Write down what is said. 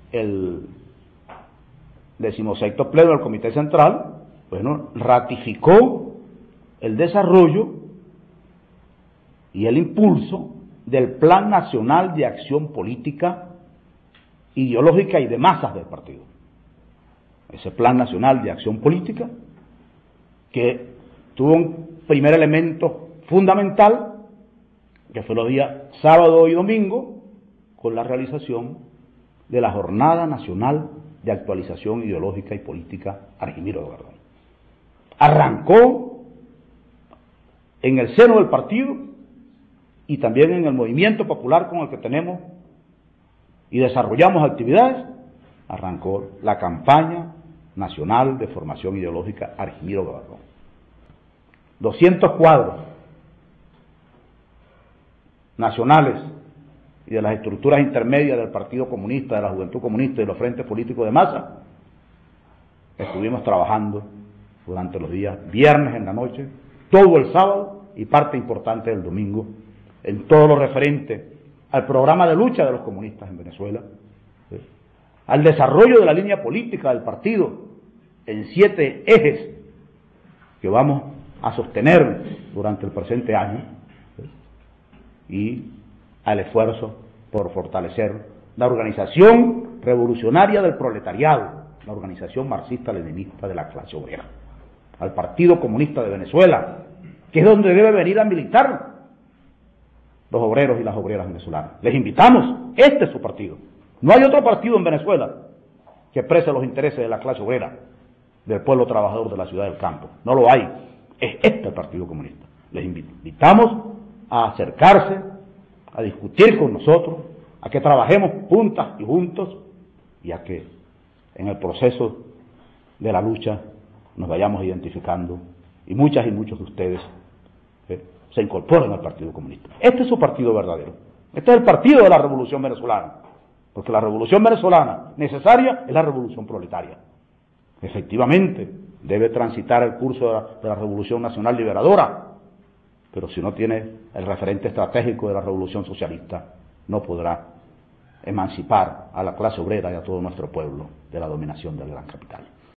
el 16º Pleno del Comité Central, bueno, ratificó el desarrollo y el impulso del Plan Nacional de Acción Política, Ideológica y de Masas del partido. Ese Plan Nacional de Acción Política, que tuvo un primer elemento fundamental, que fue los días sábado y domingo, con la realización de la Jornada Nacional de Actualización Ideológica y Política Argimiro de Verdón. Arrancó en el seno del partido y también en el movimiento popular con el que tenemos y desarrollamos actividades, arrancó la campaña nacional de formación ideológica Argimiro de Verdón. 200 cuadros nacionales y de las estructuras intermedias del Partido Comunista, de la Juventud Comunista y de los frentes políticos de masa, estuvimos trabajando durante los días viernes en la noche, todo el sábado y parte importante del domingo, en todo lo referente al programa de lucha de los comunistas en Venezuela, al desarrollo de la línea política del partido en 7 ejes que vamos a sostener durante el presente año, y al esfuerzo por fortalecer la organización revolucionaria del proletariado, la organización marxista-leninista de la clase obrera, al Partido Comunista de Venezuela, que es donde debe venir a militar los obreros y las obreras venezolanas. Les invitamos, este es su partido. No hay otro partido en Venezuela que exprese los intereses de la clase obrera, del pueblo trabajador de la ciudad del campo. No lo hay. Es este el Partido Comunista. Les invitamos a acercarse, a discutir con nosotros, a que trabajemos juntas y juntos y a que en el proceso de la lucha nos vayamos identificando y muchas y muchos de ustedes se incorporen al Partido Comunista. Este es su partido verdadero. Este es el partido de la revolución venezolana, porque la revolución venezolana necesaria es la revolución proletaria. Efectivamente, debe transitar el curso de la revolución nacional liberadora, pero si no tiene el referente estratégico de la revolución socialista, no podrá emancipar a la clase obrera y a todo nuestro pueblo de la dominación del gran capital.